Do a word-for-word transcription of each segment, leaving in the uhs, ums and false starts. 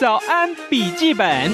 早安笔记本，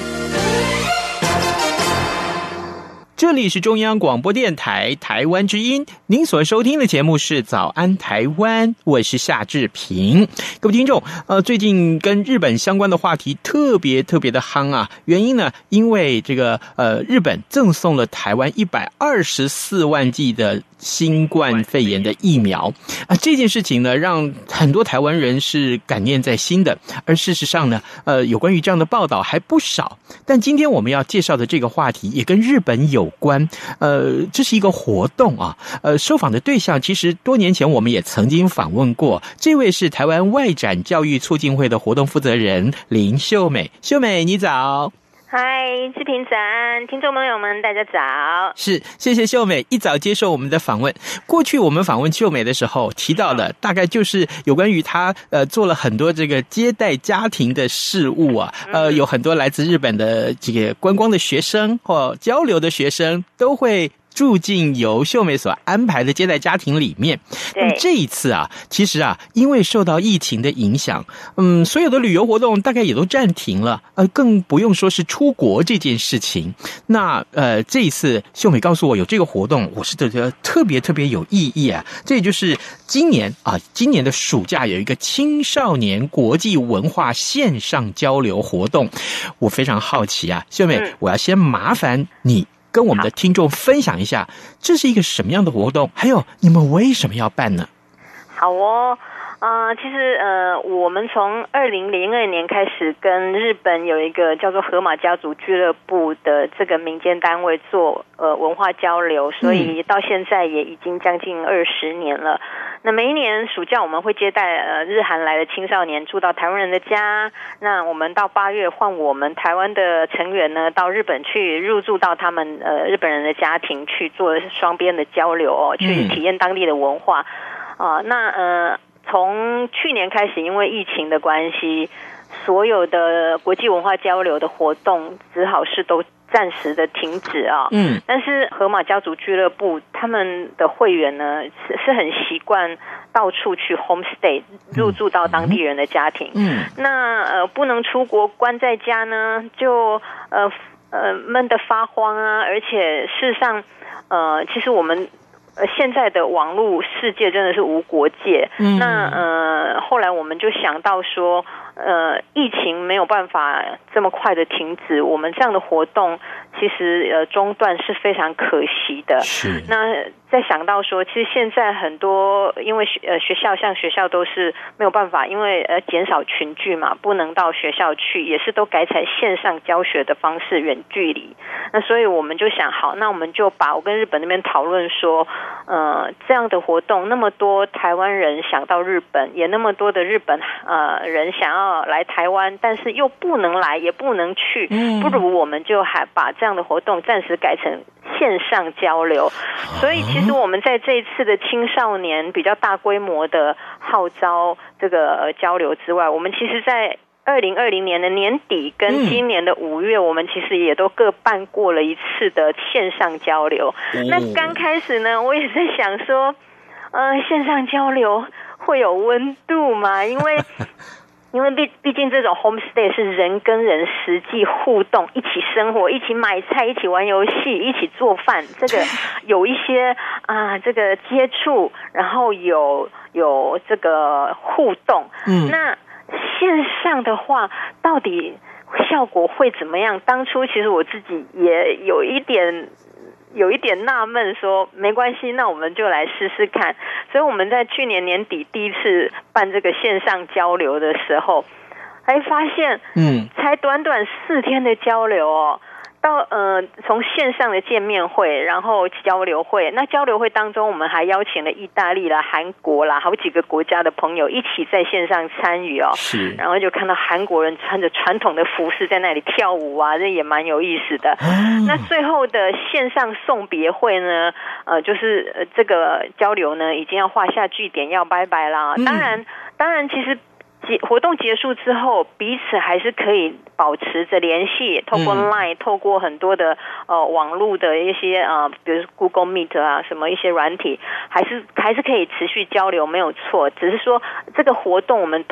这里是中央广播电台台湾之音，您所收听的节目是早安台湾，我是夏志平。各位听众，呃，最近跟日本相关的话题特别特别的夯啊，原因呢，因为这个呃，日本赠送了台湾一百二十四万剂的新冠肺炎的疫苗啊，这件事情呢，让很多台湾人是感念在心的。而事实上呢，呃，有关于这样的报道还不少。但今天我们要介绍的这个话题也跟日本有关，呃，这是一个活动啊。呃，受访的对象其实多年前我们也曾经访问过，这位是台湾外展教育促进会的活动负责人林秀美。秀美，你早。 嗨，志平早安，听众朋友们大家早。 是，谢谢秀美一早接受我们的访问。过去我们访问秀美的时候提到了，大概就是有关于她呃做了很多这个接待家庭的事务啊，呃有很多来自日本的这个观光的学生或交流的学生都会住进由秀美所安排的接待家庭里面。那么这一次啊，其实啊，因为受到疫情的影响，嗯，所有的旅游活动大概也都暂停了，呃，更不用说是出国这件事情。那呃，这一次秀美告诉我有这个活动，我是觉得特别特别有意义啊。这也就是今年啊，今年的暑假有一个青少年国际文化线上交流活动，我非常好奇啊，秀美，嗯、我要先麻烦你跟我们的听众分享一下，这是一个什么样的活动？还有你们为什么要办呢？ 好哦，呃，其实呃，我们从二零零二年开始跟日本有一个叫做河马家族俱乐部的这个民间单位做呃文化交流，所以到现在也已经将近二十年了。那每一年暑假我们会接待呃日韩来的青少年住到台湾人的家，那我们到八月换我们台湾的成员呢到日本去入住到他们呃日本人的家庭去做双边的交流哦，去体验当地的文化啊、呃。那呃从去年开始，因为疫情的关系，所有的国际文化交流的活动只好是都暂时的停止啊，嗯，但是河马家族俱乐部他们的会员呢是是很习惯到处去 homestay 入住到当地人的家庭，嗯，那呃不能出国关在家呢，就呃呃闷得发慌啊，而且事实上呃其实我们呃，现在的网络世界真的是无国界。嗯，那呃，后来我们就想到说，呃，疫情没有办法这么快的停止，我们这样的活动其实呃中断是非常可惜的。是。那再想到说，其实现在很多因为学呃学校像学校都是没有办法，因为呃减少群聚嘛，不能到学校去，也是都改采线上教学的方式，远距离。那所以我们就想，好，那我们就把我跟日本那边讨论说。呃，这样的活动，那么多台湾人想到日本，也那么多的日本呃人想要来台湾，但是又不能来，也不能去，不如我们就还把这样的活动暂时改成线上交流。所以，其实我们在这一次的青少年比较大规模的号召这个、呃、交流之外，我们其实在二零二零年的年底跟今年的五月、嗯、我们其实也都各办过了一次的线上交流、嗯、那刚开始呢我也在想说呃，线上交流会有温度吗？因为因为毕毕竟这种 homestay 是人跟人实际互动，一起生活，一起买菜，一起玩游戏，一起做饭，这个有一些啊这个接触，然后有有这个互动，嗯，那线上的话到底效果会怎么样？当初其实我自己也有一点有一点纳闷，说没关系，那我们就来试试看。所以我们在去年年底第一次办这个线上交流的时候，还发现嗯，才短短四天的交流哦，到呃从线上的见面会，然后交流会，那交流会当中我们还邀请了意大利啦、韩国啦好几个国家的朋友一起在线上参与哦，是，然后就看到韩国人穿着传统的服饰在那里跳舞啊，这也蛮有意思的、嗯、那最后的线上送别会呢呃就是呃这个交流呢已经要画下句点，要拜拜啦、嗯、当然当然其实活动结束之后，彼此还是可以保持着联系，透过 Line、嗯、透过很多的呃网络的一些呃，比如 Google Meet 啊，什么一些软体，还是还是可以持续交流，没有错。只是说这个活动我们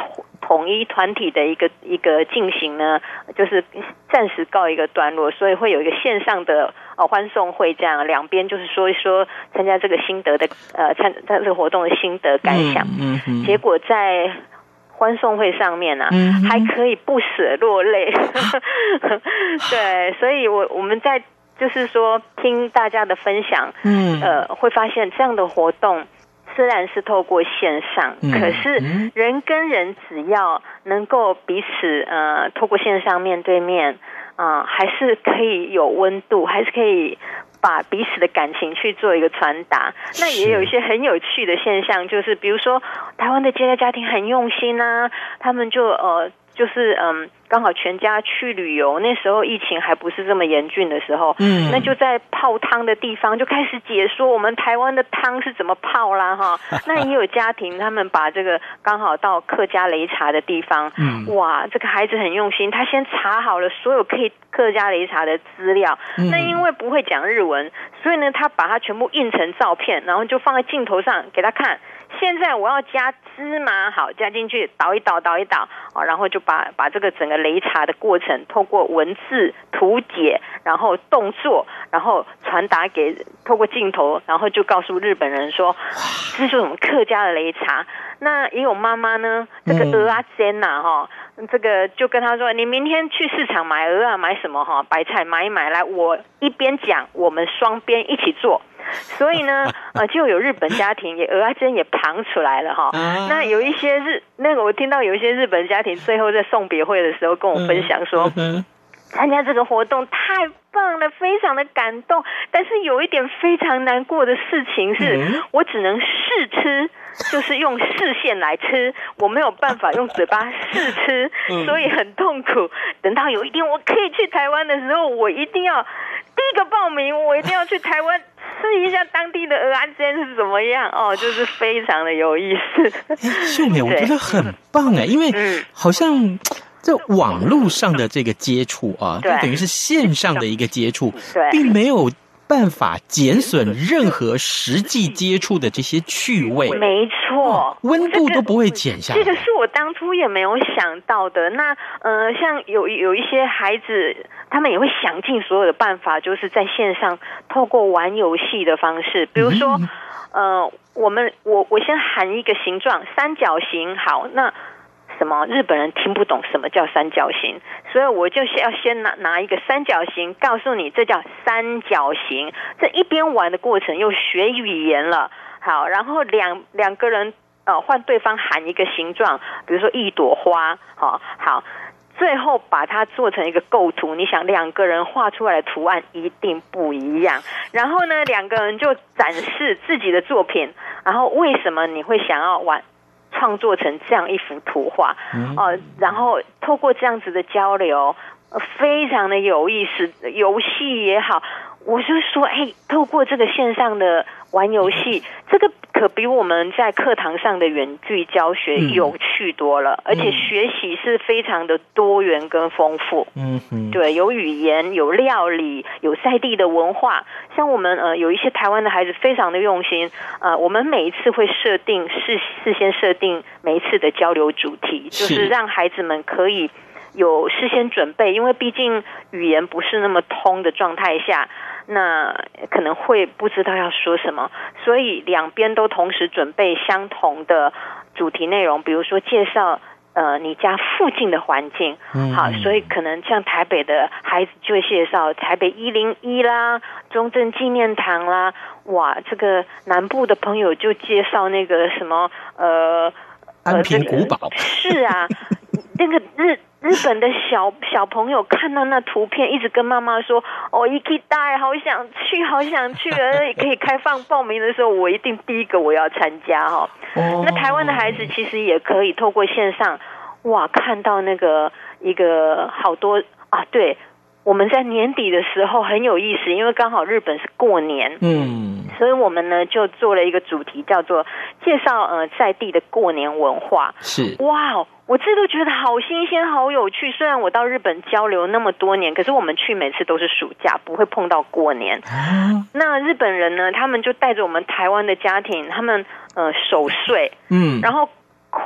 统一团体的一个一个进行呢，就是暂时告一个段落，所以会有一个线上的呃欢送会，这样两边就是说一说参加这个心得的呃参这个活动的心得感想。 嗯嗯、 结果在欢送会上面啊， 嗯、 还可以不舍落泪。对，所以我我们在就是说听大家的分享，嗯，呃，会发现这样的活动虽然是透过线上，嗯、可是人跟人只要能够彼此呃透过线上面对面啊、呃，还是可以有温度，还是可以把彼此的感情去做一个传达。那也有一些很有趣的现象，就是比如说台湾的接待家庭很用心啊，他们就呃就是嗯刚好全家去旅游，那时候疫情还不是这么严峻的时候，嗯，那就在泡汤的地方就开始解说我们台湾的汤是怎么泡啦哈。那也有家庭他们把这个刚好到客家擂茶的地方，嗯，哇，这个孩子很用心，他先查好了所有可以客家擂茶的资料，嗯，那因为不会讲日文，所以呢他把它全部印成照片，然后就放在镜头上给他看。现在我要加芝麻，好，加进去，倒一倒，倒一倒，哦，然后就把把这个整个擂茶的过程，透过文字图解，然后动作，然后传达给透过镜头，然后就告诉日本人说，这就是我们客家的擂茶。那也有妈妈呢，这个蚵仔煎呐，哈，这个就跟他说，你明天去市场买蚵仔，买什么哈，白菜买一买来，我一边讲，我们双边一起做。所以呢，呃，就有日本家庭也蚵仔煎也旁出来了哈。那有一些日那个我听到有一些日本家庭最后在送别会的时候跟我分享说，参加这个活动太棒了，非常的感动。但是有一点非常难过的事情是，我只能试吃，就是用视线来吃，我没有办法用嘴巴试吃，所以很痛苦。等到有一天我可以去台湾的时候，我一定要第一个报名，我一定要去台湾试一下当地的蚵仔煎是怎么样哦，就是非常的有意思。 秀美，我觉得很棒哎，因为好像这网络上的这个接触啊，就等于是线上的一个接触，并没有办法减损任何实际接触的这些趣味。 没错， 温度都不会减下来。 这个是我当初也没有想到的。那呃，像有有一些孩子，他们也会想尽所有的办法，就是在线上透过玩游戏的方式，比如说，嗯、呃，我们我我先喊一个形状，三角形，好，那什么日本人听不懂什么叫三角形，所以我就要先拿拿一个三角形，告诉你这叫三角形。这一边玩的过程又学语言了，好，然后两两个人呃换对方喊一个形状，比如说一朵花，好好。最后把它做成一个构图，你想两个人画出来的图案一定不一样。然后呢，两个人就展示自己的作品，然后为什么你会想要玩创作成这样一幅图画？哦、呃，然后透过这样子的交流，呃、非常的有意思。游戏也好，我就说，哎，透过这个线上的玩游戏，这个可比我们在课堂上的远距教学有趣多了，嗯、而且学习是非常的多元跟丰富。嗯哼，对，有语言，有料理，有在地的文化。像我们呃有一些台湾的孩子非常的用心，呃，我们每一次会设定事事先设定每一次的交流主题，就是让孩子们可以有事先准备，因为毕竟语言不是那么通的状态下，那可能会不知道要说什么，所以两边都同时准备相同的主题内容，比如说介绍呃你家附近的环境，嗯、好，所以可能像台北的孩子就会介绍台北一零一啦、中正纪念堂啦，哇，这个南部的朋友就介绍那个什么呃安平古堡，呃、 是啊，那个日。日本的小小朋友看到那图片，一直跟妈妈说：“哦，一起带，好想去，好想去！”而可以开放报名的时候，我一定第一个我要参加哈。哦、那台湾的孩子其实也可以透过线上，哇，看到那个一个好多啊，对。我们在年底的时候很有意思，因为刚好日本是过年，嗯，所以我们呢就做了一个主题，叫做介绍呃在地的过年文化。 是， 哇，我这都觉得好新鲜、好有趣。虽然我到日本交流那么多年，可是我们去每次都是暑假，不会碰到过年。啊、那日本人呢，他们就带着我们台湾的家庭，他们呃守岁，嗯，然后跨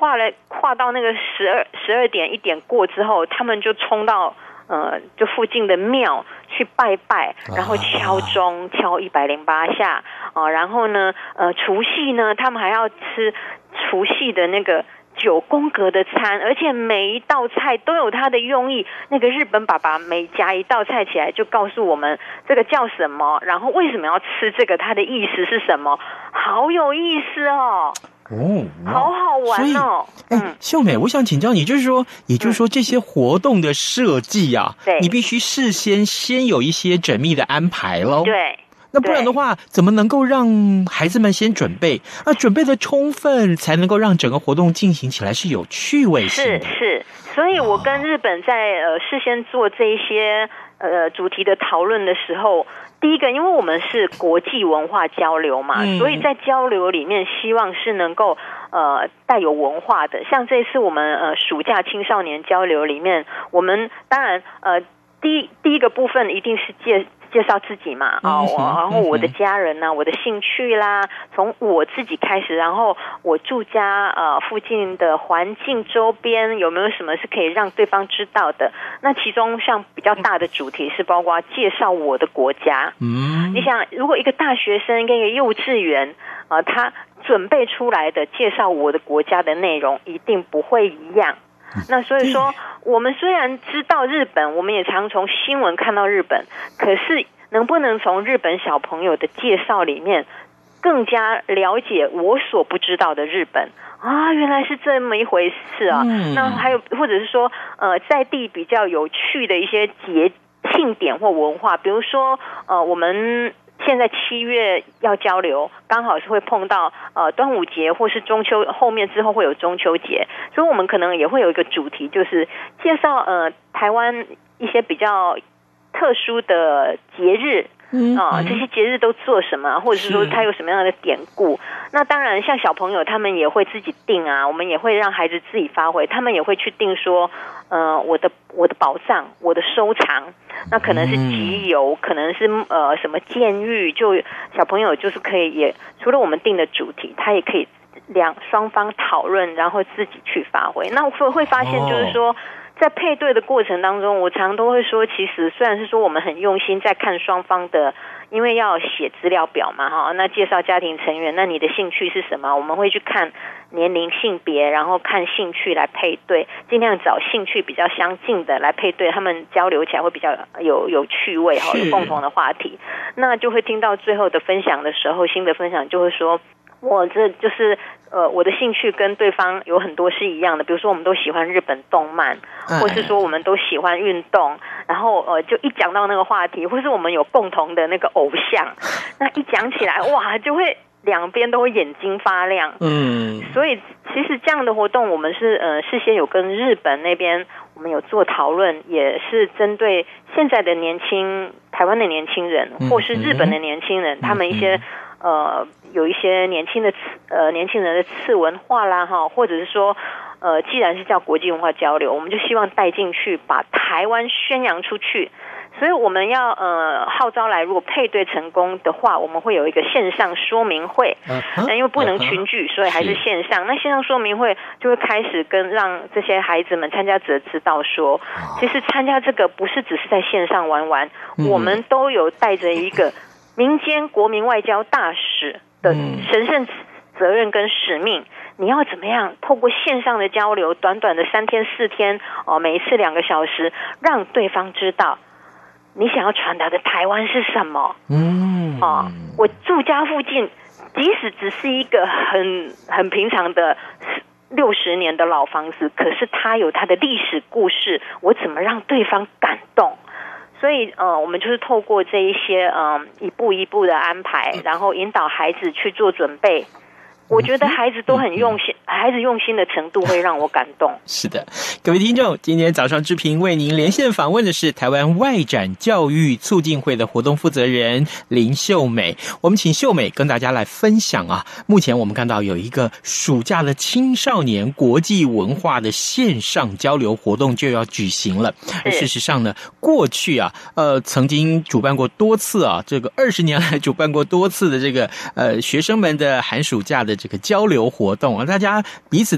跨了跨到那个十二十二点一点过之后，他们就冲到呃就附近的庙去拜拜，然后敲钟敲一百零八下啊、呃，然后呢呃除夕呢，他们还要吃除夕的那个九宫格的餐，而且每一道菜都有它的用意。那个日本爸爸每夹一道菜起来就告诉我们这个叫什么，然后为什么要吃这个，它的意思是什么，好有意思哦。 哦， 好好玩哦！ 嗯，秀美，我想请教你，就是说，也就是说，这些活动的设计啊， 对、嗯， 你必须事先先有一些缜密的安排咯。 对。 那不然的话，怎么能够让孩子们先准备？那准备的充分，才能够让整个活动进行起来是有趣味性的。 是是，所以我跟日本在呃事先做这一些呃主题的讨论的时候，第一个，因为我们是国际文化交流嘛，嗯、所以在交流里面，希望是能够呃带有文化的。像这次我们呃暑假青少年交流里面，我们当然呃第一第一个部分一定是介。介绍自己嘛，啊、哦，然后我的家人呢、啊，我的兴趣啦，从我自己开始，然后我住家呃附近的环境周边有没有什么是可以让对方知道的？那其中像比较大的主题是包括介绍我的国家。嗯，你想，如果一个大学生跟一个幼稚园，呃，他准备出来的介绍我的国家的内容一定不会一样。那所以说，我们虽然知道日本，我们也常从新闻看到日本，可是能不能从日本小朋友的介绍里面更加了解我所不知道的日本啊？原来是这么一回事啊！嗯、那还有或者是说，呃，在地比较有趣的一些节庆典或文化，比如说，呃，我们。现在七月要交流，刚好是会碰到呃端午节或是中秋，后面之后会有中秋节，所以我们可能也会有一个主题，就是介绍呃台湾一些比较特殊的节日。嗯啊、呃，这些节日都做什么，或者是说它有什么样的典故？那当然，像小朋友他们也会自己定啊，我们也会让孩子自己发挥，他们也会去定说，呃，我的我的宝藏，我的收藏，那可能是集邮，可能是呃什么监狱，就小朋友就是可以也除了我们定的主题，他也可以两双方讨论，然后自己去发挥。那会会发现就是说。哦在配对的过程当中，我常都会说，其实虽然是说我们很用心在看双方的，因为要写资料表嘛，哈，那介绍家庭成员，那你的兴趣是什么？我们会去看年龄、性别，然后看兴趣来配对，尽量找兴趣比较相近的来配对，他们交流起来会比较有有趣味哈，有共同的话题。那就会听到最后的分享的时候，新的分享就会说。我这就是呃，我的兴趣跟对方有很多是一样的，比如说我们都喜欢日本动漫，或是说我们都喜欢运动，然后呃，就一讲到那个话题，或是我们有共同的那个偶像，那一讲起来，哇，就会两边都会眼睛发亮。嗯，所以其实这样的活动，我们是呃事先有跟日本那边我们有做讨论，也是针对现在的年轻台湾的年轻人，或是日本的年轻人，他们一些。呃，有一些年轻的次呃年轻人的次文化啦哈，或者是说，呃，既然是叫国际文化交流，我们就希望带进去，把台湾宣扬出去。所以我们要呃号召来，如果配对成功的话，我们会有一个线上说明会。Uh-huh, 那因为不能群聚， uh-huh, 所以还是线上。那线上说明会就会开始跟让这些孩子们参加者知道说，其实参加这个不是只是在线上玩玩，嗯、我们都有带着一个。民间国民外交大使的神圣责任跟使命，你要怎么样透过线上的交流，短短的三天四天哦，每一次两个小时，让对方知道你想要传达的台湾是什么。嗯，哦，我住家附近，即使只是一个很很平常的六十年的老房子，可是它有它的历史故事，我怎么让对方感动？所以，呃，我们就是透过这一些，嗯、呃，一步一步的安排，然后引导孩子去做准备。我觉得孩子都很用心，孩子用心的程度会让我感动。 是的，各位听众，今天早上之平为您连线访问的是台湾外展教育促进会的活动负责人林秀美。我们请秀美跟大家来分享啊，目前我们看到有一个暑假的青少年国际文化的线上交流活动就要举行了。而事实上呢，过去啊，呃，曾经主办过多次啊，这个二十年来主办过多次的这个呃学生们的寒暑假的这个交流活动啊，大家彼此到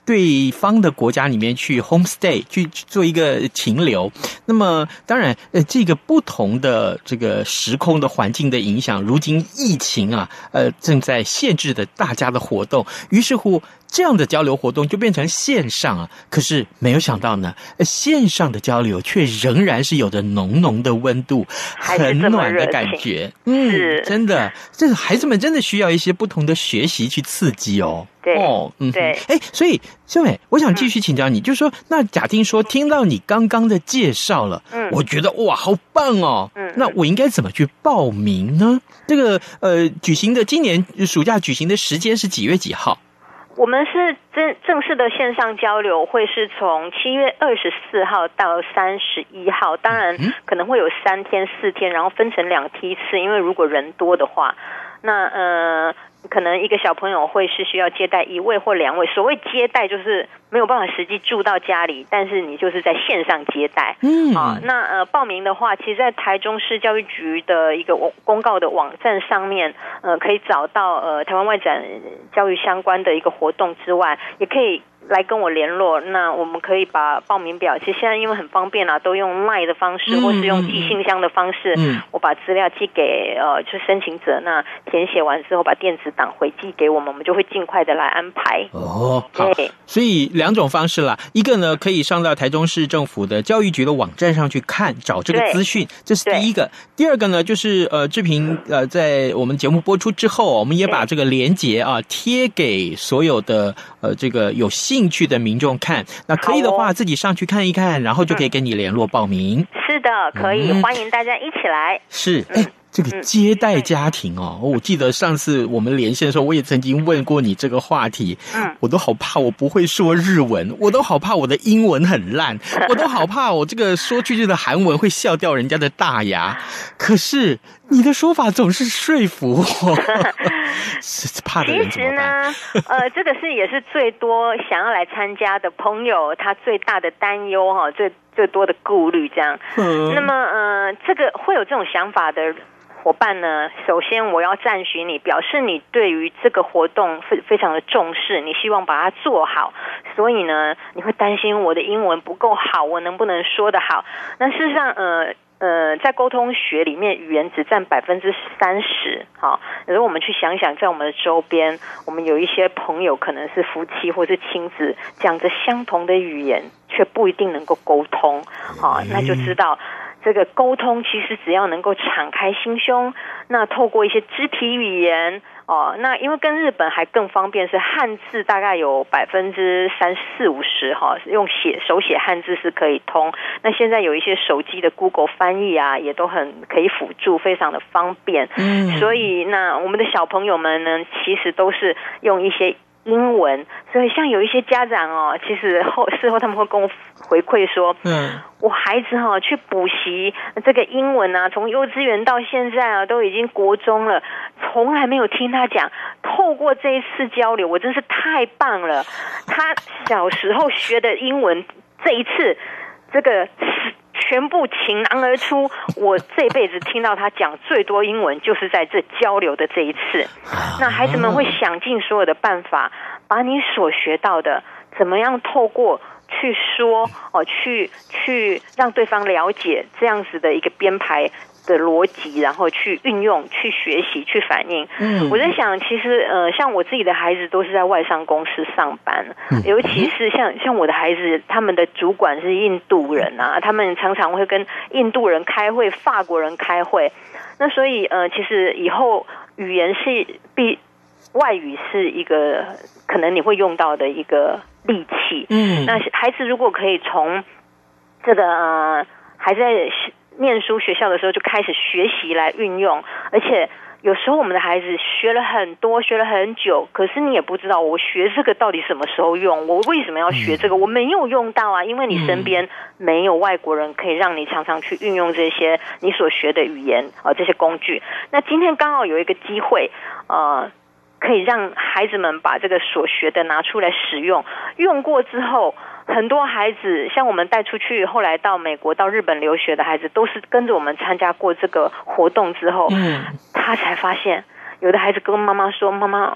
对方的国家里面去 homestay 去做一个停留。那么当然呃这个不同的这个时空的环境的影响，如今疫情啊呃正在限制的大家的活动，于是乎这样的交流活动就变成线上啊，可是没有想到呢，线上的交流却仍然是有着浓浓的温度，很暖的感觉。嗯，真的，这个孩子们真的需要一些不同的学习去刺激哦。 对， 哦， 嗯，对， 哎，所以秀美，我想继续请教你，嗯、就是说，那假定说听到你刚刚的介绍了，嗯，我觉得哇，好棒哦，嗯，那我应该怎么去报名呢？这个呃，举行的今年暑假举行的时间是几月几号？ 我们是正正式的线上交流会是从七月二十四号到三十一号，当然可能会有三天四天，然后分成两梯次，因为如果人多的话，那呃可能一个小朋友会是需要接待一位或两位。所谓接待就是没有办法实际住到家里，但是你就是在线上接待。嗯，啊，那呃报名的话，其实在台中市教育局的一个公告的网站上面，呃可以找到呃台湾外展教育相关的一个活动之外，也可以来跟我联络，那我们可以把报名表，其实现在因为很方便啦，都用 LINE 的方式，或是用寄信箱的方式，嗯，我把资料寄给呃就申请者，那填写完之后把电子档回寄给我们，我们就会尽快的来安排。 哦，好，所以两种方式啦，一个呢可以上到台中市政府的教育局的网站上去看找这个资讯，这是第一个。第二个呢就是呃志平呃在我们节目播出之后，我们也把这个连结啊贴给所有的呃这个有兴趣的民众看，那可以的话、哦、自己上去看一看，然后就可以跟你联络报名。 嗯、是的，可以、嗯、欢迎大家一起来。 是，哎、嗯。这个接待家庭哦，我记得上次我们连线的时候，我也曾经问过你这个话题。嗯，我都好怕我不会说日文，我都好怕我的英文很烂，我都好怕我这个说句这个韩文会笑掉人家的大牙。可是你的说法总是说服我，怕的人怎么办？ 其实呢，呃，这个是也是最多想要来参加的朋友他最大的担忧哈，最最多的顾虑这样。嗯，那么呃，这个会有这种想法的伙伴呢，首先我要赞许你，表示你对于这个活动非非常的重视，你希望把它做好，所以呢，你会担心我的英文不够好，我能不能说得好？那事实上，呃呃，在沟通学里面，语言只占百分之三十。好，如果我们去想想，在我们的周边，我们有一些朋友可能是夫妻或是亲子，讲着相同的语言，却不一定能够沟通。好，那就知道。这个沟通其实只要能够敞开心胸，那透过一些肢体语言哦，那因为跟日本还更方便，是汉字大概有百分之三四五十哈，用写手写汉字是可以通。那现在有一些手机的 Google 翻译啊，也都很可以辅助，非常的方便。嗯，所以那我们的小朋友们呢，其实都是用一些英文，所以像有一些家长哦，其实后事后他们会跟我回馈说，嗯，我孩子哈、哦、去补习这个英文啊，从幼稚园到现在啊，都已经国中了，从来没有听他讲。透过这一次交流，我真是太棒了。他小时候学的英文，这一次这个全部倾囊而出，我这辈子听到他讲最多英文就是在这交流的这一次。那孩子们会想尽所有的办法，把你所学到的怎么样透过去说哦，去去让对方了解这样子的一个编排的逻辑，然后去运用、去学习、去反应。嗯，我在想，其实呃，像我自己的孩子都是在外商公司上班，嗯、尤其是像像我的孩子，他们的主管是印度人啊，他们常常会跟印度人开会、法国人开会。那所以呃，其实以后语言是必外语是一个可能你会用到的一个利器。嗯，那孩子如果可以从这个呃还在念书学校的时候就开始学习来运用，而且有时候我们的孩子学了很多，学了很久，可是你也不知道我学这个到底什么时候用，我为什么要学这个，我没有用到啊，因为你身边没有外国人可以让你常常去运用这些你所学的语言啊、呃、这些工具。那今天刚好有一个机会呃可以让孩子们把这个所学的拿出来使用，用过之后，很多孩子像我们带出去后来到美国到日本留学的孩子，都是跟着我们参加过这个活动之后，嗯，他才发现有的孩子跟妈妈说，妈妈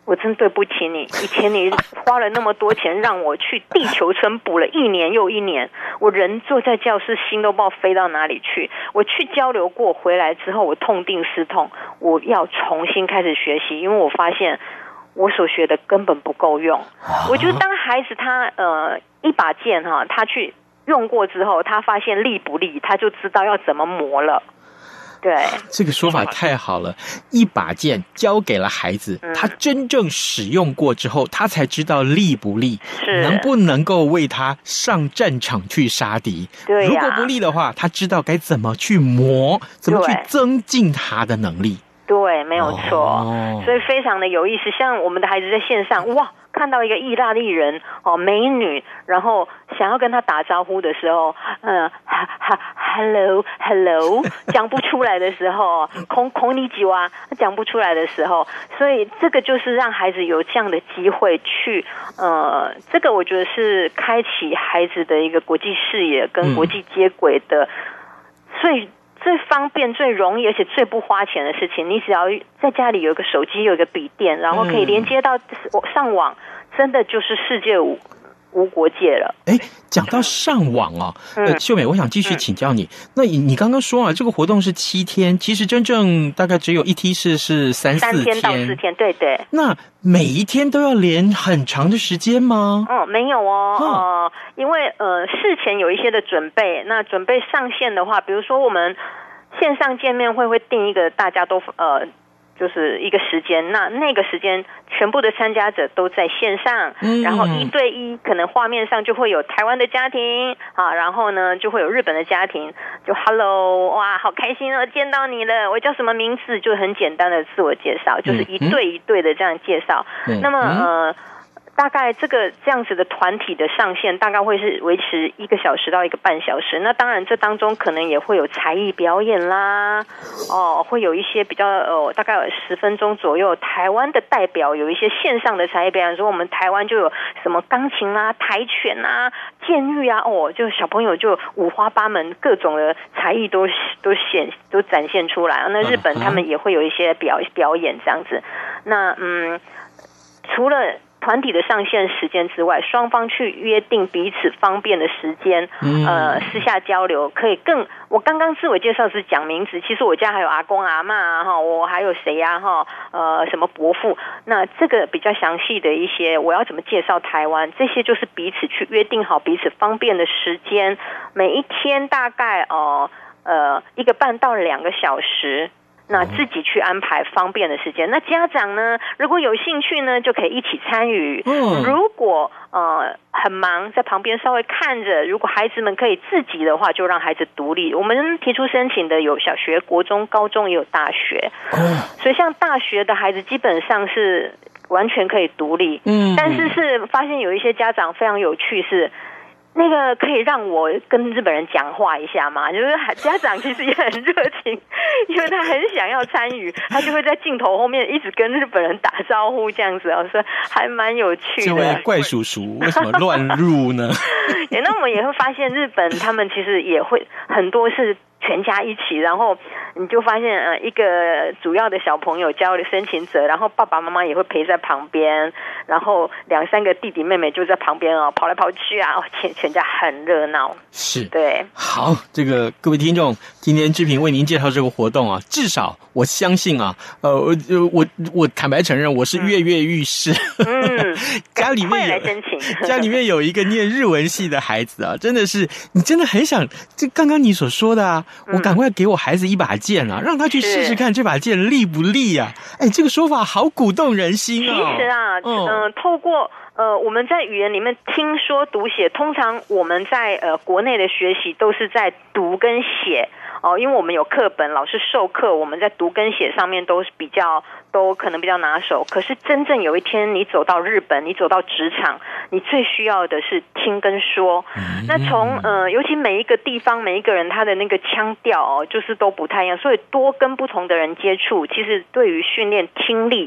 我真对不起你，以前你花了那么多钱让我去地球村补了一年又一年，我人坐在教室，心都不知道飞到哪里去。我去交流过，回来之后我痛定思痛，我要重新开始学习，因为我发现我所学的根本不够用。我觉得当孩子他呃一把剑哈，他去用过之后，他发现利不利，他就知道要怎么磨了。对， 这个说法太好了，一把剑交给了孩子，嗯、他真正使用过之后，他才知道利不利，能不能够为他上战场去杀敌。 对、啊， 如果不利的话，他知道该怎么去磨，怎么去增进他的能力。 对，没有错、 哦， 所以非常的有意思。像我们的孩子在线上，哇，看到一个意大利人哦，美女，然后想要跟她打招呼的时候，嗯，哈哈 ，hello hello， 讲不出来的时候，空空你几哇，讲不出来的时候，所以这个就是让孩子有这样的机会去，呃，这个我觉得是开启孩子的一个国际视野跟国际接轨的最。嗯最方便、最容易，而且最不花钱的事情，你只要在家里有一个手机、有一个笔电，然后可以连接到上网，嗯、真的就是世界无无国界了。 哎，讲到上网哦，嗯、呃，秀美，我想继续请教你。嗯、那你你刚刚说啊，这个活动是七天，其实真正大概只有一梯次是三四天， 三天到四天，对对。 那每一天都要连很长的时间吗？ 嗯，没有哦，哦呃，因为呃事前有一些的准备，那准备上线的话，比如说我们线上见面会会定一个大家都呃。就是一个时间，那那个时间全部的参加者都在线上，嗯、然后一对一，可能画面上就会有台湾的家庭啊，然后呢就会有日本的家庭，就 Hello， 哇，好开心哦，见到你了，我叫什么名字，就很简单的自我介绍，就是一对一对的这样介绍。嗯、那么呃。大概这个这样子的团体的上线大概会是维持一个小时到一个半小时，那当然这当中可能也会有才艺表演啦，哦，会有一些比较呃大概有十分钟左右，台湾的代表有一些线上的才艺表演，说我们台湾就有什么钢琴啦、跆拳啊、剑玉啊，哦，就小朋友就五花八门，各种的才艺都都显都展现出来。那日本他们也会有一些表表演这样子，那嗯，除了团体的上线时间之外，双方去约定彼此方便的时间，呃，私下交流可以更。我刚刚自我介绍是讲名字，其实我家还有阿公阿嬷啊，哈，我还有谁呀、啊，哈，呃，什么伯父，那这个比较详细的一些，我要怎么介绍台湾，这些就是彼此去约定好彼此方便的时间，每一天大概哦，呃，一个半到两个小时。那自己去安排方便的时间。那家长呢，如果有兴趣呢，就可以一起参与。嗯，如果呃很忙，在旁边稍微看着。如果孩子们可以自己的话，就让孩子独立。我们提出申请的有小学、国中、高中，也有大学。嗯，所以像大学的孩子基本上是完全可以独立。嗯，但是是发现有一些家长非常有趣是。那个可以让我跟日本人讲话一下吗？就是家长其实也很热情，因为他很想要参与，他就会在镜头后面一直跟日本人打招呼这样子哦，所以还蛮有趣的。 这位怪叔叔为什么乱入呢？ 也那我们也会发现日本他们其实也会很多是全家一起，然后你就发现呃一个主要的小朋友交的申请者，然后爸爸妈妈也会陪在旁边，然后两三个弟弟妹妹就在旁边哦跑来跑去啊，哦全全家很热闹。 是， 对， 好，这个各位听众，今天志平为您介绍这个活动啊，至少我相信啊，呃，我我坦白承认我是跃跃欲试，嗯，家里面来申请， 家里面有一个念日文系的孩子啊，真的是你真的很想，这刚刚你所说的啊。我赶快给我孩子一把剑啊，让他去试试看这把剑利不利啊！哎，这个说法好鼓动人心哦。 其实啊，嗯、呃，透过呃我们在语言里面听说读写，通常我们在呃国内的学习都是在读跟写哦，因为我们有课本，老师授课，我们在读跟写上面都是比较都可能比较拿手。可是真正有一天你走到日本，你走到职场，你最需要的是听跟说。嗯、那从呃，尤其每一个地方每一个人他的那个腔调哦，就是都不太一样，所以多跟不同的人接触，其实对于训练听力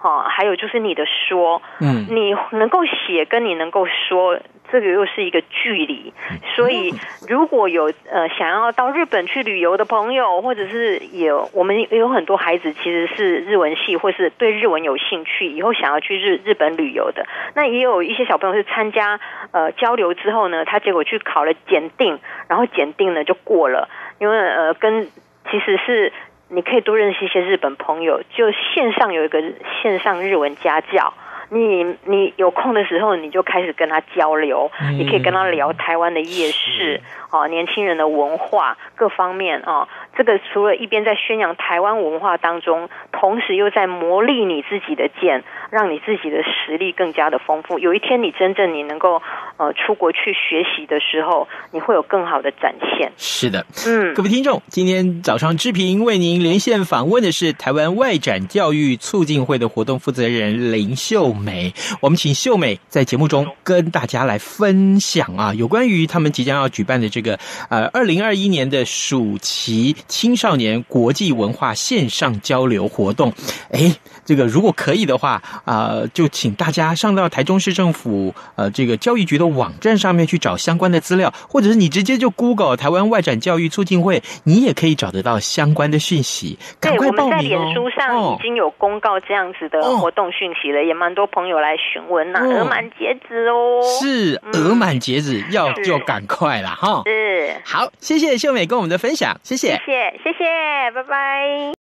哦，还有就是你的说，嗯，你能够写跟你能够说，这个又是一个距离。所以如果有呃想要到日本去旅游的朋友，或者是有我们有很多孩子其实是日文系或是对日文有兴趣，以后想要去日日本旅游的，那也有一些小朋友是参加呃交流之后呢，他结果去考了检定，然后检定呢就过了，因为呃跟其实是你可以多认识一些日本朋友，就线上有一个线上日文家教，你你有空的时候你就开始跟他交流，嗯、你可以跟他聊台湾的夜市哦，年轻人的文化各方面哦。这个除了一边在宣扬台湾文化当中，同时又在磨砺你自己的剑，让你自己的实力更加的丰富。有一天你真正你能够呃出国去学习的时候，你会有更好的展现。 是的，嗯，各位听众，今天早上志平为您连线访问的是台湾外展教育促进会的活动负责人林秀美。我们请秀美在节目中跟大家来分享啊，有关于他们即将要举办的这个呃二零二一年的暑期青少年国际文化线上交流活动。诶，这个如果可以的话啊、呃，就请大家上到台中市政府呃这个教育局的网站上面去找相关的资料，或者是你直接就 Google 台湾外展教育促进会，你也可以找得到相关的讯息。赶快报名哦！ 对，我们在脸书上已经有公告这样子的活动讯息了，哦、也蛮多朋友来询问呐、啊，额满截止哦。 是额满截止，嗯、要就赶快啦哈。 是， 好，谢谢秀美跟我们的分享，谢谢， 谢谢，谢谢，拜拜。